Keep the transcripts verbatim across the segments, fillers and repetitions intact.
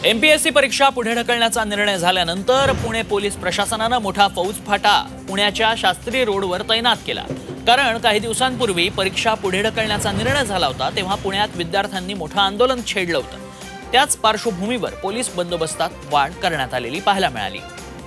MPSC परीक्षा पुढे ढकलण्याचा निर्णय झाल्यानंतर पुणे पोलीस प्रशासनाने मोठा फौजफाटा पुण्याच्या शास्त्री रोडवर तैनात केला। कारण काही दिवसांपूर्वी परीक्षा पुढे ढकलण्याचा निर्णय झाला होता तेव्हा पुण्यात विद्यार्थ्यांनी मोठं आंदोलन छेडलं होतं। त्याच पार्श्वभूमीवर पोलीस बंदोबस्तात वाढ करण्यात आलेली पाहायला मिळाली।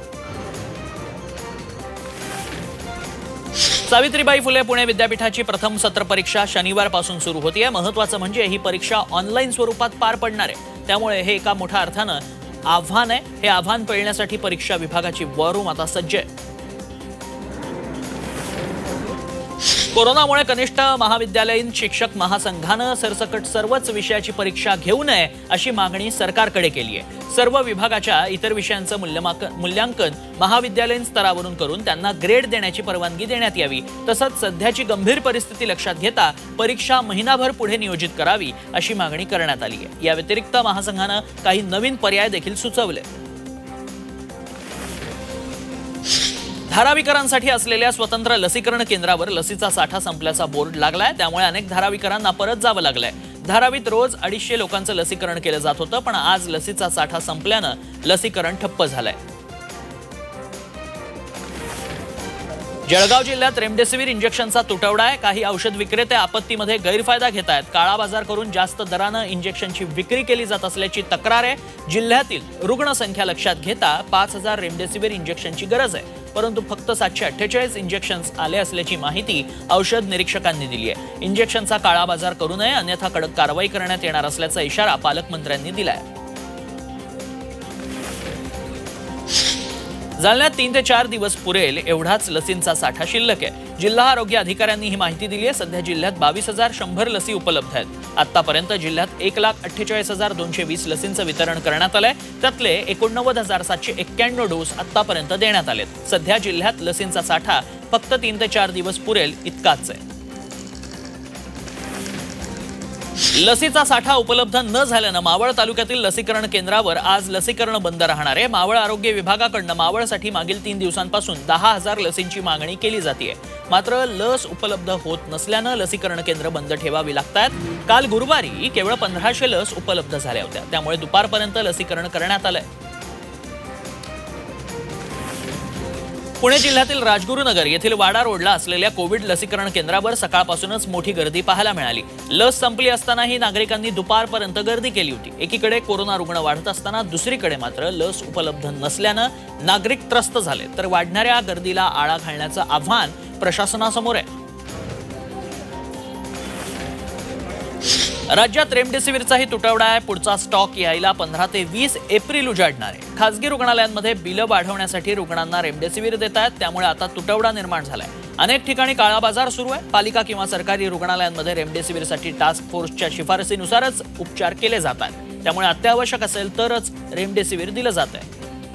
सावित्रीबाई फुले पुणे विद्यापीठाची प्रथम सत्र परीक्षा शनिवारपासून सुरू होतीये। महत्त्वाचं म्हणजे ही परीक्षा ऑनलाईन स्वरूपात पार पडणार आहे, त्यामुळे हे एका मोठ्या अर्थानं आव्हान आहे। हे आव्हान पेलण्यासाठी परीक्षा विभागाची वॉर रूम आता सज्ज आहे। कोरोनामुळे कनिष्ठ महाविद्यालयीन शिक्षक महासंघानं सरसकट सर्वच विषयाची परीक्षा घेऊ नये अशी मागणी सरकारकडे केली आहे। सर्व विभागाच्या इतर विषयांचं मूल्यांकन महाविद्यालयीन स्तरावरून करून त्यांना ग्रेड देण्याची परवानगी देण्यात यावी। तसंच सध्याची गंभीर परिस्थिती लक्षात घेता परीक्षा महिनाभर पुढे नियोजित करावी अशी मागणी करण्यात आली आहे। या व्यतिरिक्त महासंघानं काही नवीन पर्याय देखील सुचवले। धारावीकरांसाठी असलेल्या स्वतंत्र लसीकरण केंद्रावर लसीचा साठा संपल्याचा बोर्ड लागलाय, त्यामुळे अनेक धारावीकरांना परत जावं लागलंय। धारावीत रोज अडीचशे लोकांचं लसीकरण केलं जात होतं, पण आज लसीचा साठा संपल्यानं लसीकरण ठप्प झालंय। जळगाव जिल्ह्यात रेमडेसिवीर इंजेक्शनचा तुटवडा आहे। काही औषध विक्रेते आपत्तीमध्ये गैरफायदा घेत आहेत। काळा बाजार करून जास्त दरानं इंजेक्शनची विक्री केली जात असल्याची तक्रार आहे। जिल्ह्यातील रुग्णसंख्या लक्षात घेता पाच हजार रेमडेसिवीर इंजेक्शनची गरज आहे, परंतु फक्त सातशे अठ्ठेचाळीस इंजेक्शन्स आले असल्याची माहिती औषध निरीक्षकांनी दिली आहे। इंजेक्शनचा काळा बाजार करू नये, अन्यथा कडक कारवाई करण्यात येणार असल्याचा इशारा पालकमंत्र्यांनी दिलाय। जालन्यात तीन ते चार दिवस पुरेल एवढाच लसींचा साठा शिल्लक आहे। जिल्हा आरोग्य अधिकाऱ्यांनी ही माहिती दिली आहे। सध्या जिल्ह्यात बावीस हजार शंभर लसी उपलब्ध आहेत। आतापर्यंत जिल्ह्यात एक लाख अठ्ठेचाळीस हजार दोनशे वीस लसींचं वितरण करण्यात आलंय। त्यातले एकोणनव्वद हजार सातशे एक्क्याण्णव डोस आतापर्यंत देण्यात आलेत। सध्या जिल्ह्यात लसींचा साठा फक्त तीन ते चार दिवस पुरेल इतकाच आहे। लसीचा साठा उपलब्ध न झाल्यानं मावळ तालुक्यातील लसीकरण केंद्रावर आज लसीकरण बंद राहणार आहे। मावळ आरोग्य विभागाकडून मावळसाठी मागील तीन दिवसांपासून दहा हजार लसींची मागणी केली जाते, मात्र लस उपलब्ध होत नसल्यानं लसीकरण केंद्र बंद ठेवावी लागतात। काल गुरुवारी केवळ पंधराशे लस उपलब्ध झाल्या होत्या, त्यामुळे दुपारपर्यंत लसीकरण करण्यात आलंय। पुणे जिल्ह्यातील राजगुरुनगर येथील वाडा रोडला असलेल्या कोविड लसीकरण केंद्रावर सकाळपासूनच मोठी गर्दी पाहायला मिळाली। लस संपली असतानाही नागरिकांनी दुपारपर्यंत गर्दी केली होती। एकीकडे कोरोना रुग्ण वाढत असताना दुसरीकडे मात्र लस उपलब्ध नसल्यानं नागरिक त्रस्त झाले, तर वाढणाऱ्या गर्दीला आळा घालण्याचं आव्हान प्रशासनासमोर आहे। राज्यात रेमडेसिवीरचाही तुटवडा आहे। पुढचा स्टॉक यायला पंधरा ते वीस एप्रिल उजाडणार आहे। खासगी रुग्णालयांमध्ये बिलं वाढवण्यासाठी रुग्णांना रेमडेसिवीर देत आहेत, त्यामुळे आता तुटवडा निर्माण झालाय। अनेक ठिकाणी काळा बाजार सुरू आहे। पालिका किंवा सरकारी रुग्णालयांमध्ये रेमडेसिवीरसाठी टास्क फोर्सच्या शिफारसीनुसारच उपचार केले जातात, त्यामुळे अत्यावश्यक असेल तरच रेमडेसिवीर दिलं जात आहे।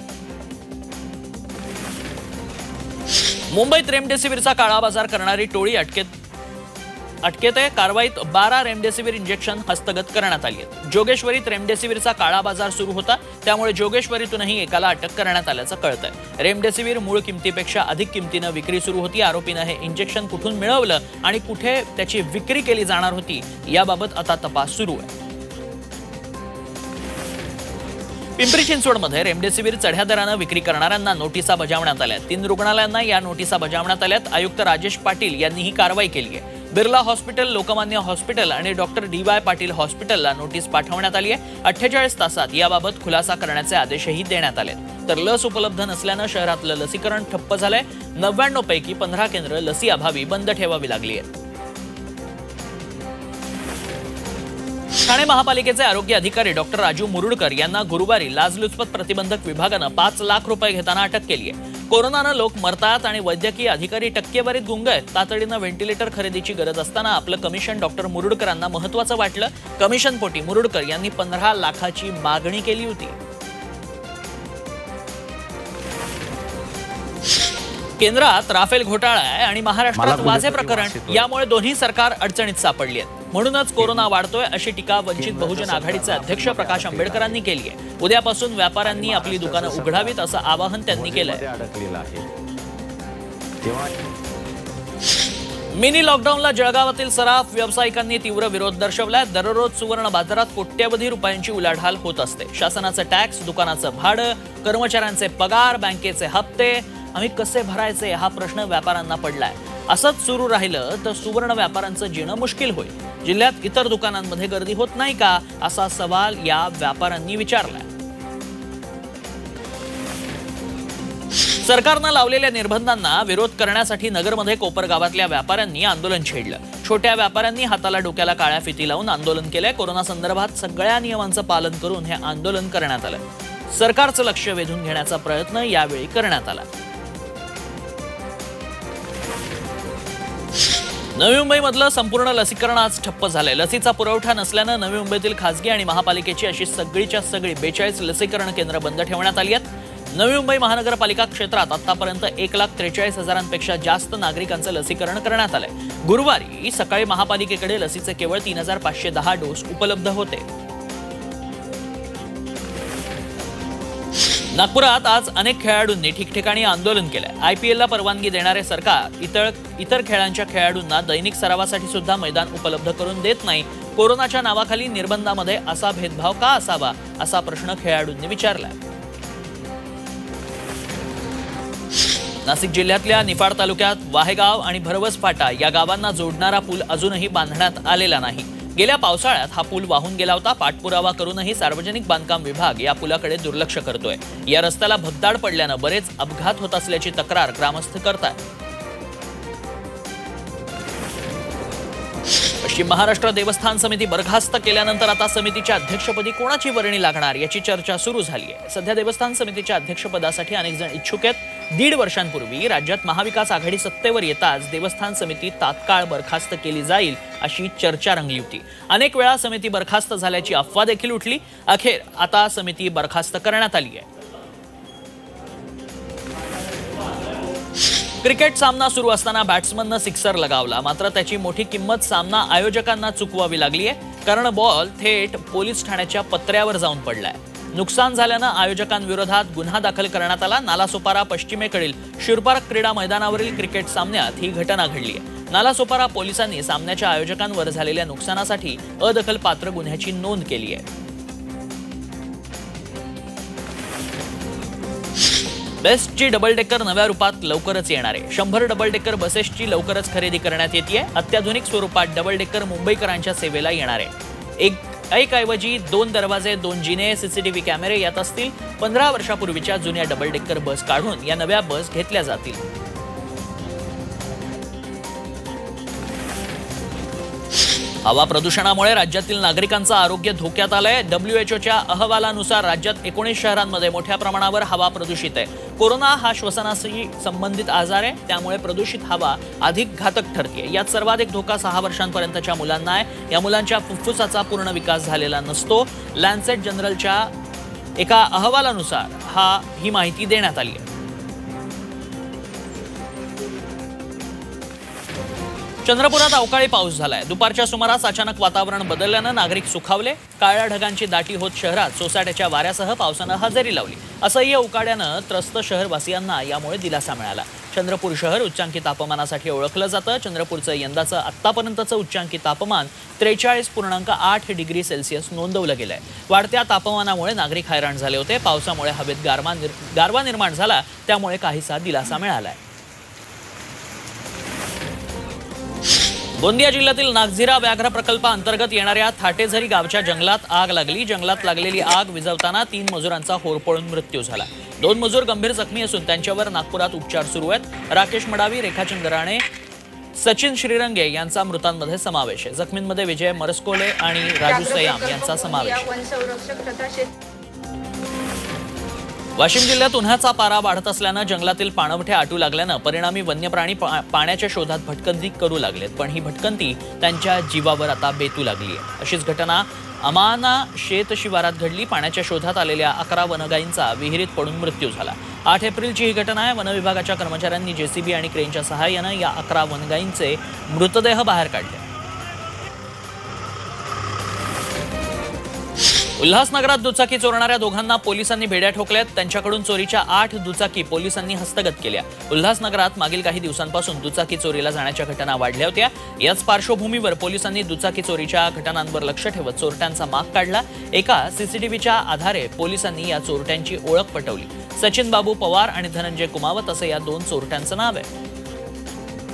मुंबईत रेमडेसिवीरचा काळा बाजार करणारी टोळी अटकेत अटकेत आहे। कारवाईत बारा रेमडेसिवीर इंजेक्शन हस्तगत करण्यात आली आहेत। जोगेश्वरीत रेमडेसिवीरचा काळा बाजार सुरू होता, त्यामुळे जोगेश्वरीतूनही एकाला अटक करण्यात आल्याचं कळतंय। रेमडेसिवीर मूळ किमतीपेक्षा अधिक किमतीनं विक्री सुरू होती। आरोपीनं हे इंजेक्शन कुठून मिळवलं आणि कुठे त्याची विक्री केली जाणार होती याबाबत आता तपास सुरू आहे। पिंपरी चिंचवडमध्ये रेमडेसिवीर चढ्या दरानं विक्री करणाऱ्यांना नोटिसा बजावण्यात आल्या। तीन रुग्णालयांना या नोटिसा बजावण्यात आल्यात। आयुक्त राजेश पाटील यांनी ही कारवाई केली आहे। बिर्ला हॉस्पिटल, लोकमान्य हॉस्पिटल आणि डॉक्टर डी वाय पाटील हॉस्पिटलला नोटीस पाठवण्यात आली आहे। अठ्ठेचाळीस तासात याबाबत खुलासा करण्याचे आदेशही देण्यात आले। तर लस उपलब्ध नसल्यानं शहरातलं लसीकरण ठप्प झालंय। नव्याण्णव पैकी पंधरा केंद्र लसी अभावी बंद ठेवावी लागली आहेत। ठाणे महापालिकेचे आरोग्य अधिकारी डॉक्टर राजू मुरुडकर यांना गुरुवारी लाचलुचपत प्रतिबंधक विभागानं पाच लाख रुपये घेताना अटक केली आहे। कोरोनानं लोक मरतात आणि वैद्यकीय अधिकारी टक्केवारीत गुंग आहेत। तातडीनं व्हेंटिलेटर खरेदीची गरज असताना आपलं कमिशन डॉक्टर मुरुडकरांना महत्त्वाचं वाटलं। कमिशनपोटी मुरुडकर यांनी पंधरा लाखाची मागणी केली होती। केंद्रात राफेल घोटाळा आहे आणि महाराष्ट्रात वाझे प्रकरण, यामुळे दोन्ही सरकार अडचणीत सापडली आहेत। म्हणूनच कोरोना वाढतोय अशी टीका वंचित बहुजन आघाडीचे अध्यक्ष प्रकाश आंबेडकरांनी केली आहे। उद्यापासून व्यापाऱ्यांनी आपली दुकानं उघडावीत असं आवाहन त्यांनी केलंय। मिनी लॉकडाऊनला जळगावातील सराफ व्यावसायिकांनी तीव्र विरोध दर्शवलाय। दररोज सुवर्ण बाजारात कोट्यवधी रुपयांची उलाढाल होत असते। शासनाचं टॅक्स, दुकानाचं भाडं, कर्मचाऱ्यांचे पगार, बँकेचे हप्ते आम्ही कसे भरायचे हा प्रश्न व्यापाऱ्यांना पडलाय। असंच सुरू राहिलं तर सुवर्ण व्यापाऱ्यांचं जीणं मुश्किल होईल। जिल्ह्यात इतर दुकानांमध्ये गर्दी होत नाही का असा सवाल या व्यापाऱ्यांनी विचारलाय। सरकारनं लावलेल्या निर्बंधांना विरोध करण्यासाठी नगरमध्ये कोपर गावातल्या व्यापाऱ्यांनी आंदोलन छेडलं। छोट्या व्यापाऱ्यांनी हाताला डोक्याला काळ्या फिती लावून आंदोलन केलंय। कोरोना संदर्भात सगळ्या नियमांचं पालन करून हे आंदोलन करण्यात आलं। सरकारचं लक्ष वेधून घेण्याचा प्रयत्न यावेळी करण्यात आला। नवी मुंबईमधलं संपूर्ण लसीकरण आज ठप्प झालंय। लसीचा पुरवठा नसल्यानं नवी मुंबईतील खासगी आणि महापालिकेची अशी सगळीच्या सगळी बेचाळीस लसीकरण केंद्र बंद ठेवण्यात आली आहेत। नवी मुंबई महानगरपालिका क्षेत्रात आतापर्यंत एक लाख त्रेचाळीस हजारांपेक्षा जास्त नागरिकांचं लसीकरण करण्यात आलंय। गुरुवारी सकाळी महापालिकेकडे लसीचे केवळ तीन हजार पाचशे दहा डोस उपलब्ध होते। नागपुरात आज अनेक खेळाडूंनी ठिकठिकाणी आंदोलन केलंय। आयपीएलला परवानगी देणारे सरकार इतर इतर खेळांच्या खेळाडूंना दैनिक सरावासाठी सुद्धा मैदान उपलब्ध करून देत नाही। कोरोनाच्या नावाखाली निर्बंधामध्ये असा भेदभाव का असावा असा प्रश्न खेळाडूंनी विचारलाय। नाशिक जिल्ह्यातल्या निफाड तालुक्यात वाहेगाव आणि भरवस फाटा या गावांना जोडणारा पूल अजूनही बांधण्यात आलेला नाही। गेल्या पावसाळ्यात हा पूल वाहून गेला होता। पाठपुरावा करूनही सार्वजनिक बांधकाम विभाग या पुलाकडे दुर्लक्ष करतोय। या रस्त्याला भगदाड पडल्यानं बरेच अपघात होत असल्याची तक्रार ग्रामस्थ करतात। पश्चिम महाराष्ट्र देवस्थान समिती बरखास्त केल्यानंतर आता समितीच्या अध्यक्षपदी कोणाची वर्णी लागणार याची चर्चा सुरू झाली आहे। सध्या देवस्थान समितीच्या अध्यक्षपदासाठी अनेक जण इच्छुक आहेत। दीड वर्षांपूर्वी राज्यात महाविकास आघाडी सत्तेवर येताच देवस्थान समिती तात्काळ बरखास्त केली जाईल अशी चर्चा रंगली होती। अनेक वेळा समिती बरखास्त झाल्याची अफवा देखील उठली। अखेर आता समिती बरखास्त करण्यात आली आहे। क्रिकेट सामना सुरू असताना बॅट्समननं सिक्सर लगावला, मात्र त्याची मोठी किंमत सामना आयोजकांना चुकवावी लागली आहे, कारण बॉल थेट पोलीस ठाण्याच्या पत्र्यावर जाऊन पडलाय। नुकसान झाल्यानं आयोजकांविरोधात गुन्हा दाखल करण्यात आला। नालासोपारा पश्चिमेकडील शिरपार्क क्रीडा मैदानावरील क्रिकेट सामन्यात ही घटना घडली आहे। नालासोपारा पोलिसांनी सामन्याच्या आयोजकांवर झालेल्या नुकसानासाठी अदखलपात्र गुन्ह्याची नोंद केली आहे। बेस्टची डबल डेकर नव्या रूपात लवकरच येणार आहे। शंभर डबल डेकर बसेसची लवकरच खरेदी करण्यात येते। अत्याधुनिक स्वरूपात डबल डेकर मुंबईकरांच्या सेवेला येणार आहे। एक एक ऐवजी दोन दरवाजे, दोन जिने, सीसीटीव्ही कॅमेरे यात असतील। पंधरा वर्षापूर्वीच्या जुन्या डबल डेकर बस काढून या नव्या बस घेतल्या जातील। हवा प्रदूषणामुळे राज्यातील नागरिकांचं आरोग्य धोक्यात आलंय। डब्ल्यूएचओच्या अहवालानुसार राज्यात एकोणीस शहरांमध्ये मोठ्या प्रमाणावर हवा प्रदूषित आहे। कोरोना हा श्वसनाशी संबंधित आजार आहे, त्यामुळे प्रदूषित हवा अधिक घातक ठरते। यात सर्वाधिक धोका सहा वर्षांपर्यंतच्या मुलांना आहे। या मुलांच्या फुफ्फुसाचा पूर्ण विकास झालेला नसतो। लॅन्सेट जर्नलच्या एका अहवालानुसार हा ही माहिती देण्यात आली आहे। चंद्रपुरात अवकाळी पाऊस झालाय। दुपारच्या सुमारास अचानक वातावरण बदलल्यानं नागरिक सुखावले। काळ्या ढगांची दाटी होत शहरात सोसाट्याच्या वाऱ्यासह पावसानं हजेरी लावली। असह्य उकाड्यानं त्रस्त शहरवासियांना यामुळे दिलासा मिळाला। चंद्रपूर शहर उच्चांकी तापमानासाठी ओळखलं जातं। चंद्रपूरचं यंदाचं आत्तापर्यंतचं उच्चांकी तापमान त्रेचाळीस पूर्णांक आठ डिग्री सेल्सिअस नोंदवलं गेलंय। वाढत्या तापमानामुळे नागरिक हैराण झाले होते। पावसामुळे हवेत गारवा गारवा निर्माण झाला, त्यामुळे काहीसा दिलासा मिळालाय। गोंदिया जिल्ह्यातील नागझिरा व्याघ्र प्रकल्पाअंतर्गत येणाऱ्या थाटेझरी गावच्या जंगलात आग लागली। जंगलात लागलेली आग विझवताना तीन मजुरांचा होरपळून मृत्यू झाला। दोन मजूर गंभीर जखमी असून त्यांच्यावर नागपुरात उपचार सुरू आहेत। राकेश मडावी, रेखाचंद राणे, सचिन श्रीरंगे यांचा मृतांमध्ये समावेश आहे। जखमींमध्ये विजय मरस्कोले आणि राजू सयाम यांचा समावेश आहे। वाशिम जिल्ह्यात उन्हाचा पारा वाढत असल्यानं जंगलातील पाणवठे आटू लागल्यानं परिणामी वन्यप्राणी पाण्याच्या शोधात भटकंती करू लागलेत, पण ही भटकंती त्यांच्या जीवावर आता बेतू लागली आहे। अशीच घटना अमाना शेत शिवारात घडली। पाण्याच्या शोधात आलेल्या अकरा वनगायींचा विहिरीत पडून मृत्यू झाला। आठ एप्रिलची ही घटना आहे। वन विभागाच्या कर्मचाऱ्यांनी जेसीबी आणि क्रेनच्या सहाय्यानं या अकरा वनगायींचे मृतदेह बाहेर काढले। उल्हासनगरात दुचाकी चोरणाऱ्या दोघांना पोलिसांनी बेड्या ठोकल्यात. त्यांच्याकडून चोरीच्या आठ दुचाकी पोलिसांनी हस्तगत केल्या. उल्हासनगरात मागील काही दिवसांपासून दुचाकी चोरीला जाण्याच्या घटना वाढल्या होत्या. याच पार्श्वभूमीवर पोलिसांनी दुचाकी चोरीच्या घटनांवर लक्ष ठेवत चोरट्यांचा माग काढला. एका सीसीटीव्हीच्या आधारे पोलिसांनी या चोरट्यांची ओळख पटवली. सचिन बाबू पवार आणि धनंजय कुमावत असं या दोन चोरट्यांचं नाव आहे.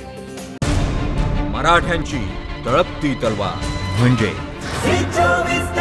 मराठ्यांची तळपती तलवार म्हणजे